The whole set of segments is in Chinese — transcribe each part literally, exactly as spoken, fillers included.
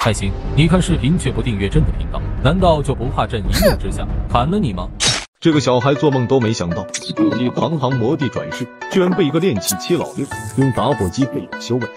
还行，你看视频却不订阅朕的频道，难道就不怕朕一怒之下砍了你吗？ 这个小孩做梦都没想到，自己堂堂魔帝转世，居然被一个练气七老六用打火机培养修为。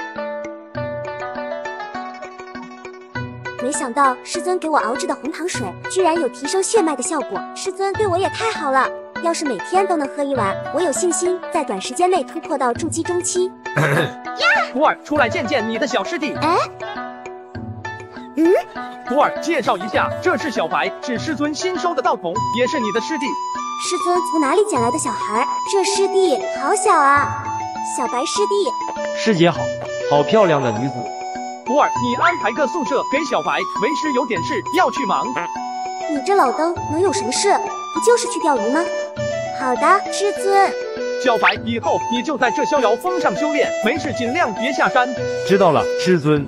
没想到师尊给我熬制的红糖水，居然有提升血脉的效果。师尊对我也太好了，要是每天都能喝一碗，我有信心在短时间内突破到筑基中期。 徒儿，出来见见你的小师弟。 哎，嗯， 徒儿，介绍一下，这是小白，是师尊新收的道童，也是你的师弟。 师尊从哪里捡来的小孩？这师弟好小啊！小白师弟， 师姐好，好漂亮的女子。 徒儿，你安排个宿舍给小白，为师有点事要去忙。 你这老登能有什么事？不就是去钓鱼吗？好的，师尊。 小白，以后你就在这逍遥峰上修炼，没事尽量别下山。 知道了，师尊。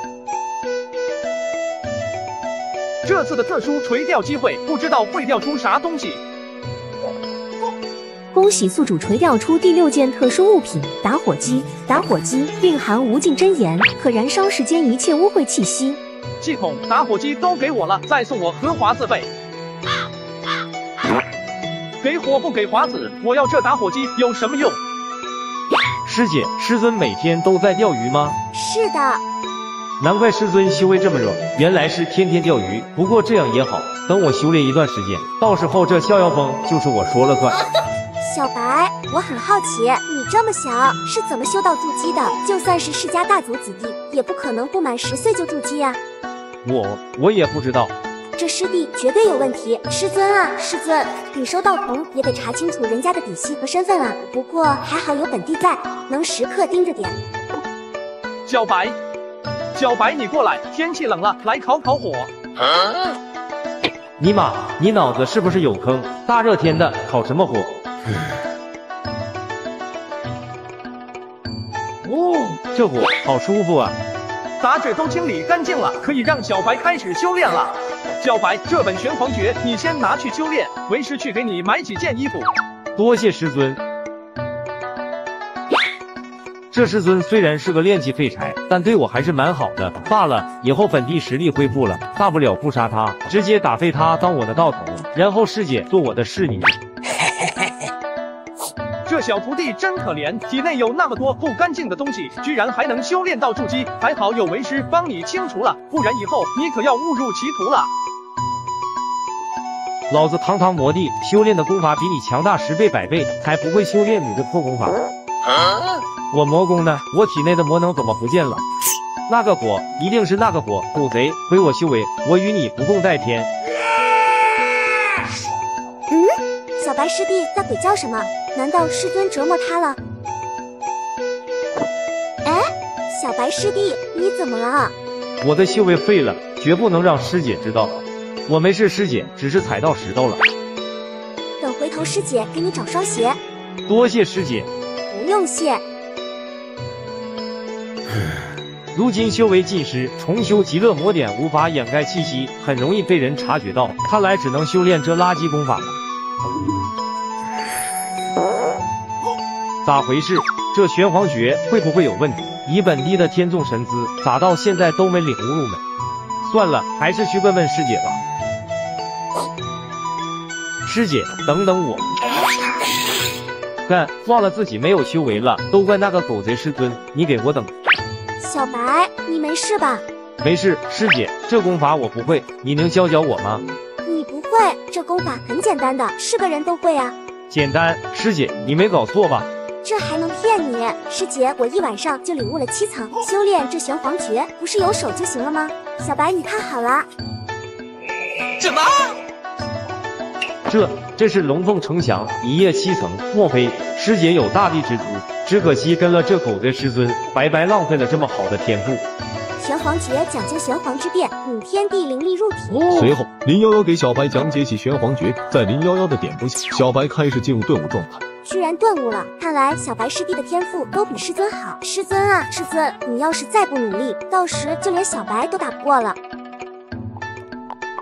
这次的特殊垂钓机会，不知道会钓出啥东西。 恭喜宿主垂钓出第六件特殊物品——打火机。打火机蕴含无尽真言，可燃烧世间一切污秽气息。 系统，打火机都给我了，再送我荷华自备。给火不给华子，我要这打火机有什么用？ 师姐，师尊每天都在钓鱼吗？ 是的。 难怪师尊修为这么弱，原来是天天钓鱼。不过这样也好，等我修炼一段时间，到时候这逍遥峰就是我说了算。 小白，我很好奇，你这么小是怎么修到筑基的？就算是世家大族子弟，也不可能不满十岁就筑基呀。 我我也不知道。 这师弟绝对有问题。师尊啊，师尊，你收道童也得查清楚人家的底细和身份啊。不过还好有本帝在，能时刻盯着点。 小白，小白，你过来，天气冷了，来烤烤火。啊、 尼玛，你脑子是不是有坑？大热天的烤什么火？哦，这火好舒服啊！ 杂质都清理干净了，可以让小白开始修炼了。小白，这本玄黄诀你先拿去修炼，为师去给你买几件衣服。 多谢师尊。这师尊虽然是个练气废柴，但对我还是蛮好的。罢了，以后本地实力恢复了，大不了不杀他，直接打废他当我的道统，然后师姐做我的侍女。 这小徒弟真可怜，体内有那么多不干净的东西，居然还能修炼到筑基，还好有为师帮你清除了，不然以后你可要误入歧途了。 老子堂堂魔帝，修炼的功法比你强大十倍百倍，才不会修炼你的破功法。啊、我魔功呢？我体内的魔能怎么不见了？那个火一定是那个火，狗贼，毁我修为，我与你不共戴天。 嗯，小白师弟在鬼叫什么？难道师尊折磨他了？哎，小白师弟，你怎么了？ 我的修为废了，绝不能让师姐知道。我没事，师姐，只是踩到石头了。 等回头师姐给你找双鞋。 多谢师姐。 不用谢。 如今修为尽失，重修极乐魔典无法掩盖气息，很容易被人察觉到。看来只能修炼这垃圾功法了。咋回事？这玄黄诀会不会有问题？以本帝的天纵神姿，咋到现在都没领悟入门？算了，还是去问问师姐吧。师姐，等等我！干，忘了自己没有修为了，都怪那个狗贼师尊，你给我等！ 小白，你没事吧？ 没事，师姐，这功法我不会，你能教教我吗？ 你不会，这功法很简单的，是个人都会啊。 简单？师姐，你没搞错吧？ 这还能骗你？师姐，我一晚上就领悟了七层，修炼这玄黄诀，不是有手就行了吗？小白，你看好了。 什么？ 这这是龙凤呈祥，一夜七层，莫非师姐有大帝之族？只可惜跟了这狗贼师尊，白白浪费了这么好的天赋。 玄黄诀讲究玄黄之变，引天地灵力入体。 随后，林幺幺给小白讲解起玄黄诀，在林幺幺的点拨下，小白开始进入顿悟状态。 居然顿悟了，看来小白师弟的天赋都比师尊好。师尊啊，师尊，你要是再不努力，到时就连小白都打不过了。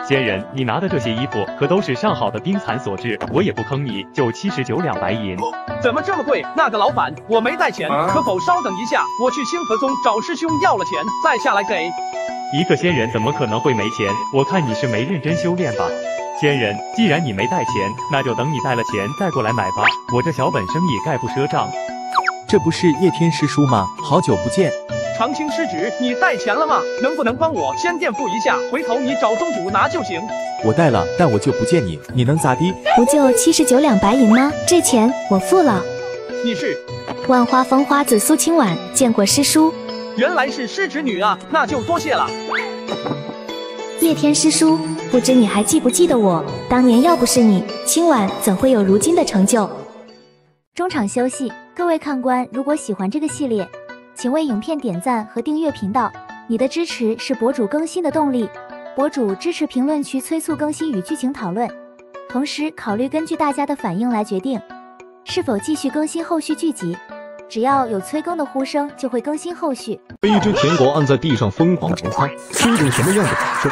仙人，你拿的这些衣服可都是上好的冰蚕所制，我也不坑你，就七十九两白银。 怎么这么贵？那个老板，我没带钱，可否稍等一下，我去星河宗找师兄要了钱，再下来给。 一个仙人怎么可能会没钱？我看你是没认真修炼吧。仙人，既然你没带钱，那就等你带了钱再过来买吧，我这小本生意概不赊账。 这不是叶天师叔吗？好久不见。 长青师侄，你带钱了吗？能不能帮我先垫付一下，回头你找宗主拿就行。 我带了，但我就不见你，你能咋地？ 不就七十九两白银吗？这钱我付了。 你是万花风花子苏清婉，见过师叔。 原来是师侄女啊，那就多谢了。 叶天师叔，不知你还记不记得我？当年要不是你，清婉怎会有如今的成就？中场休息，各位看官，如果喜欢这个系列，请为影片点赞和订阅频道，你的支持是博主更新的动力。博主支持评论区催促更新与剧情讨论，同时考虑根据大家的反应来决定是否继续更新后续剧集。只要有催更的呼声，就会更新后续。 被一只田狗按在地上疯狂摩擦，是一种什么样的感受？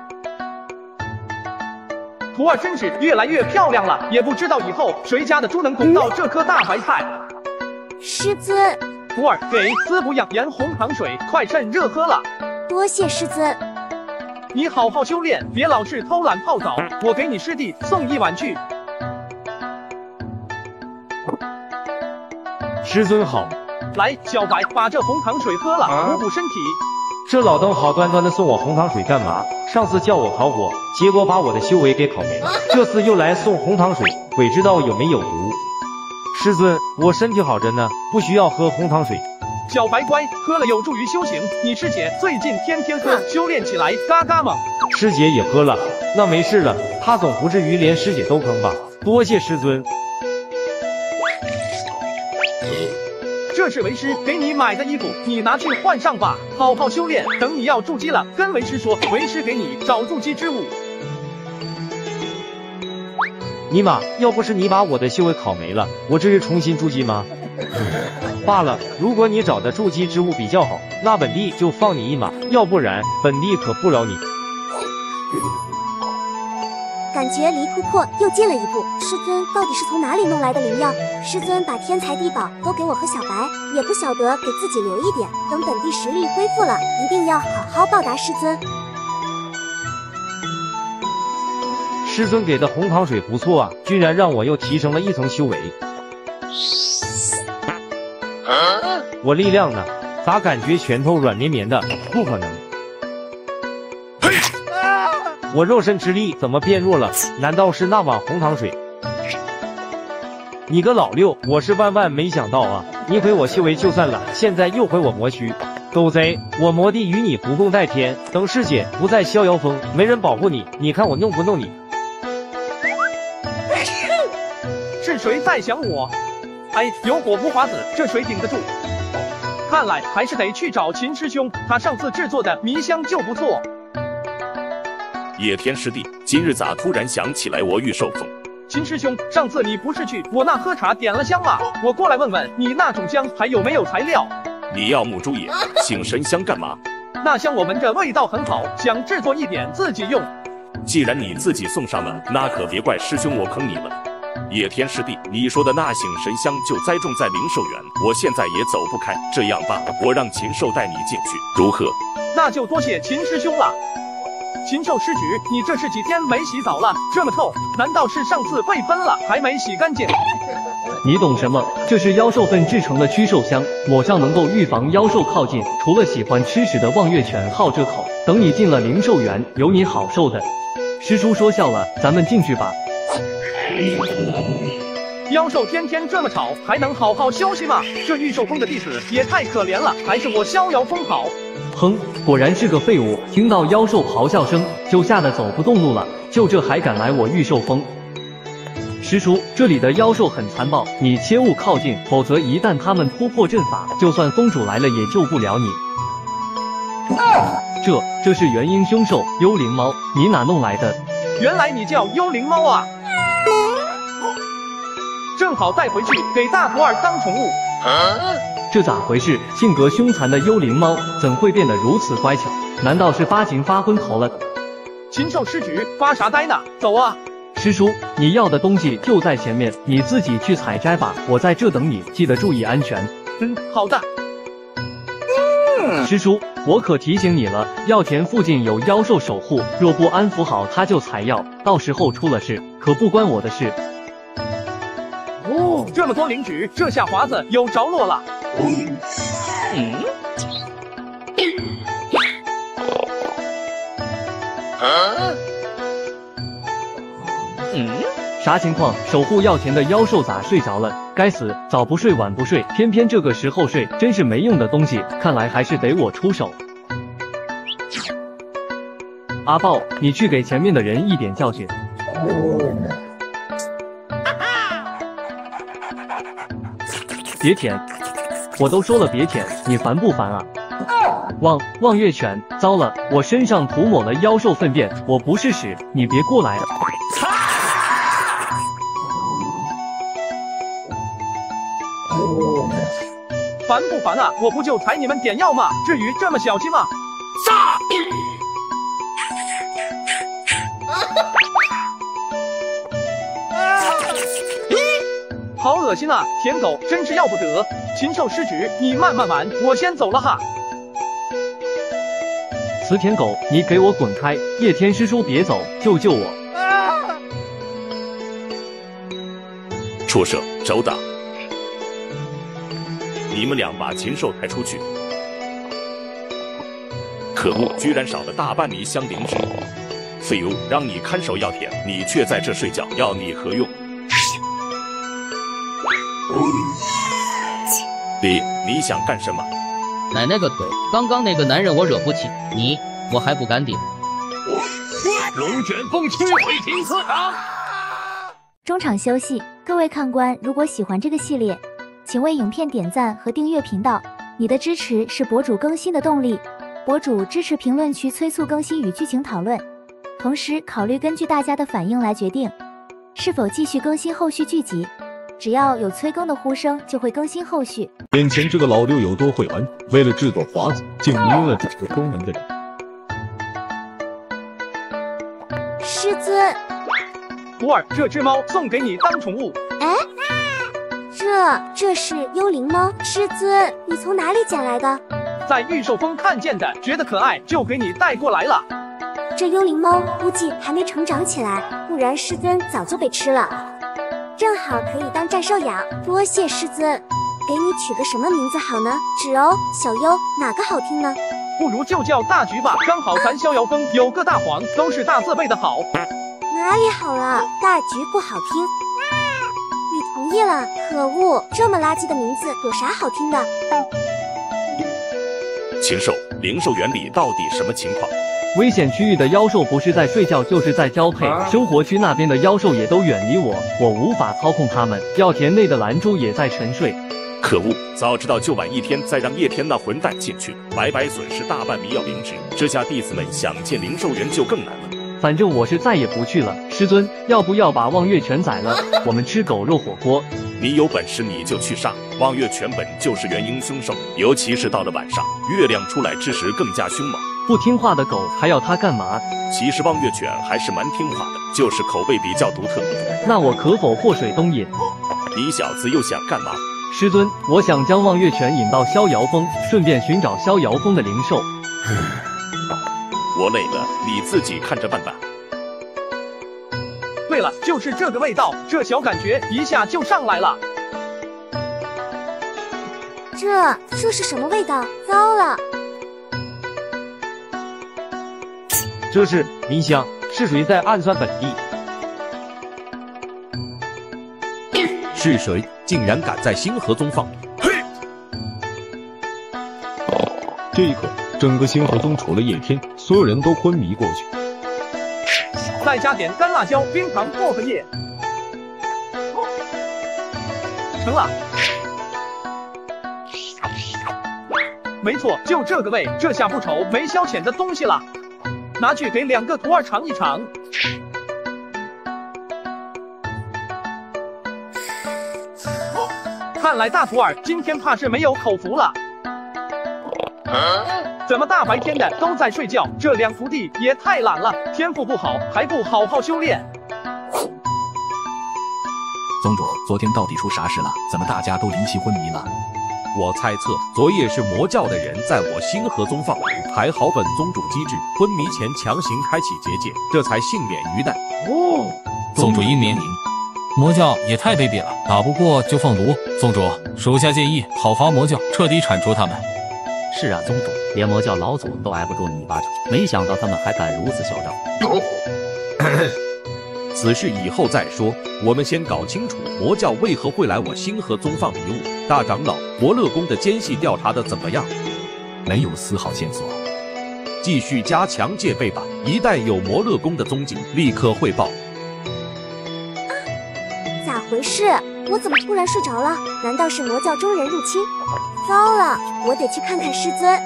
徒儿真是越来越漂亮了，也不知道以后谁家的猪能拱到这颗大白菜。 师尊， 徒儿给滋补养颜红糖水，快趁热喝了。 多谢师尊。 你好好修炼，别老是偷懒泡澡，我给你师弟送一碗去。 师尊好。 来，小白，把这红糖水喝了，啊、补补身体。 这老邓好端端的送我红糖水干嘛？上次叫我烤火，结果把我的修为给烤没了。这次又来送红糖水，鬼知道有没有毒。师尊，我身体好着呢，不需要喝红糖水。 小白乖，喝了有助于修行。你师姐最近天天喝，修炼起来嘎嘎猛。 师姐也喝了，那没事了，她总不至于连师姐都坑吧？多谢师尊。 这是为师给你买的衣服，你拿去换上吧，好好修炼。等你要筑基了，跟为师说，为师给你找筑基之物。 尼玛，要不是你把我的修为烤没了，我这是重新筑基吗？罢了，如果你找的筑基之物比较好，那本地就放你一马，要不然本地可不饶你。 感觉离突破又近了一步。师尊到底是从哪里弄来的灵药？师尊把天才地宝都给我和小白，也不晓得给自己留一点。等本地实力恢复了，一定要好好报答师尊。 师尊给的红糖水不错啊，居然让我又提升了一层修为。我力量呢？咋感觉拳头软绵绵的？不可能！我肉身之力怎么变弱了？难道是那碗红糖水？你个老六，我是万万没想到啊！你毁我修为就算了，现在又毁我魔躯，狗贼！我魔帝与你不共戴天，等师姐不再逍遥风，没人保护你，你看我弄不弄你？ 是谁在想我？哎，有火无华子，这谁顶得住？看来还是得去找秦师兄，他上次制作的迷香就不错。 叶天师弟，今日咋突然想起来我御兽风？ 秦师兄，上次你不是去我那喝茶点了香吗？我过来问问你那种香还有没有材料？ 你要木猪野请神香干嘛？ 那香我闻着味道很好，想制作一点自己用。 既然你自己送上了，那可别怪师兄我坑你了。叶天师弟，你说的那醒神香就栽种在灵兽园，我现在也走不开。这样吧，我让禽兽带你进去，如何？ 那就多谢秦师兄了。禽兽师侄，你这是几天没洗澡了？这么臭，难道是上次被分了还没洗干净？ 你懂什么？这是妖兽粪制成的驱兽香，抹上能够预防妖兽靠近。除了喜欢吃屎的望月犬好这口，等你进了灵兽园，有你好受的。师叔说笑了，咱们进去吧。 妖兽天天这么吵，还能好好休息吗？这御兽风的弟子也太可怜了，还是我逍遥风好。 哼，果然是个废物！听到妖兽咆哮声，就吓得走不动路了。就这还敢来我御兽峰？师叔，这里的妖兽很残暴，你切勿靠近，否则一旦他们突破阵法，就算风主来了也救不了你。这这是元婴凶兽幽灵猫，你哪弄来的？ 原来你叫幽灵猫啊！正好带回去给大徒儿当宠物。 这咋回事？性格凶残的幽灵猫怎会变得如此乖巧？难道是发情发昏头了？ 禽兽失职，发啥呆呢？走啊！ 师叔，你要的东西就在前面，你自己去采摘吧，我在这等你，记得注意安全。 嗯，好的。 师叔，我可提醒你了，药田附近有妖兽守护，若不安抚好它就采药，到时候出了事，可不关我的事。 哦，这么多灵纸，这下华子有着落了。 嗯。啊？ 嗯，啥情况？守护药田的妖兽咋睡着了？该死，早不睡晚不睡，偏偏这个时候睡，真是没用的东西。看来还是得我出手。阿豹，你去给前面的人一点教训。别舔！我都说了别舔，你烦不烦啊？望望月犬，糟了，我身上涂抹了妖兽粪便，我不是屎，你别过来！ 烦不烦啊？我不就踩你们点药吗？至于这么小气吗？杀！好恶心啊！舔狗真是要不得。禽兽失职，你慢慢玩，我先走了哈。 死舔狗，你给我滚开！叶天师叔别走，救救我！ 畜生，找打！你们俩把禽兽抬出去！可恶，居然少了大半米香灵纸！废物，让你看守药田，你却在这睡觉，要你何用？你你想干什么？ 奶奶个腿！刚刚那个男人我惹不起，你我还不敢顶。 龙卷风摧毁停车场。 中场休息，各位看官，如果喜欢这个系列，请为影片点赞和订阅频道，你的支持是博主更新的动力。博主支持评论区催促更新与剧情讨论，同时考虑根据大家的反应来决定是否继续更新后续剧集。只要有催更的呼声，就会更新后续。 眼前这个老六有多会玩？为了制作华子，竟迷了整个东门的人。 师尊， 徒儿，这只猫送给你当宠物。 哎，这这是幽灵猫？师尊，你从哪里捡来的？ 在御兽峰看见的，觉得可爱，就给你带过来了。 这幽灵猫估计还没成长起来，不然师尊早就被吃了。正好可以当战兽养，多谢师尊。给你取个什么名字好呢？芷欧、小优，哪个好听呢？ 不如就叫大橘吧，刚好咱逍遥峰有个大黄，都是大字辈的好。 哪里好了？大橘不好听。你同意了？可恶，这么垃圾的名字有啥好听的？ 禽兽，灵兽园里到底什么情况？ 危险区域的妖兽不是在睡觉就是在交配，生活区那边的妖兽也都远离我，我无法操控它们。药田内的蓝珠也在沉睡。 可恶，早知道就晚一天再让叶天那混蛋进去，白白损失大半米药灵纸，这下弟子们想进灵兽园就更难了。 反正我是再也不去了。师尊，要不要把望月犬宰了，我们吃狗肉火锅？ 你有本事你就去杀！望月犬本就是元婴凶兽，尤其是到了晚上，月亮出来之时更加凶猛。 不听话的狗还要它干嘛？ 其实望月犬还是蛮听话的，就是口味比较独特。 那我可否祸水东引？ 你小子又想干嘛？ 师尊，我想将望月犬引到逍遥峰，顺便寻找逍遥峰的灵兽。 我累了，你自己看着办吧。 对了，就是这个味道，这小感觉一下就上来了。 这这是什么味道？糟了！ 这是迷香，是谁在暗算本地？ 是谁竟然敢在星河宗放？ 嘿！这一刻，整个星河宗除了叶天，所有人都昏迷过去。 再加点干辣椒、冰糖、薄荷叶，成了。没错，就这个味，这下不愁没消遣的东西了。拿去给两个徒儿尝一尝。看来大徒儿今天怕是没有口福了。 怎么大白天的都在睡觉？这两徒弟也太懒了，天赋不好还不好好修炼。 宗主，昨天到底出啥事了？怎么大家都离奇昏迷了？ 我猜测，昨夜是魔教的人在我星河宗放毒，还好本宗主机智，昏迷前强行开启结界，这才幸免于难。 哦，宗主英明，魔教也太卑鄙了，打不过就放毒。宗主，属下建议讨伐魔教，彻底铲除他们。 是啊，宗主，连魔教老祖都挨不住你一巴掌，没想到他们还敢如此嚣张。 此事以后再说，我们先搞清楚魔教为何会来我星河宗放迷雾。大长老，伯乐宫的奸细调查的怎么样？ 没有丝毫线索。 继续加强戒备吧，一旦有魔乐宫的踪迹，立刻汇报。 咋回事？我怎么突然睡着了？难道是魔教中人入侵？糟了，我得去看看师尊。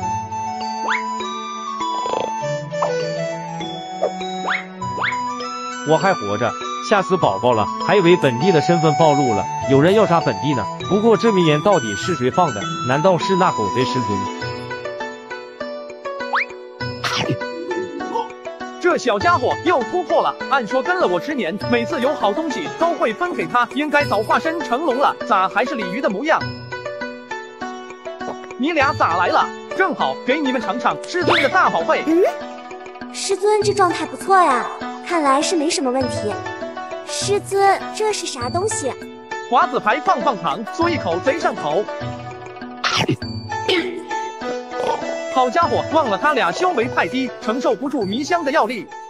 我还活着，吓死宝宝了，还以为本地的身份暴露了，有人要杀本地呢。不过这名言到底是谁放的？难道是那狗贼师尊？ 这小家伙又突破了，按说跟了我十年，每次有好东西都会分给他，应该早化身成龙了，咋还是鲤鱼的模样？你俩咋来了？正好给你们尝尝师尊的大宝贝。 嗯，师尊这状态不错呀，看来是没什么问题。师尊，这是啥东西？ 华子牌棒棒糖，嗦一口贼上头。好家伙，忘了他俩修为太低，承受不住迷香的药力。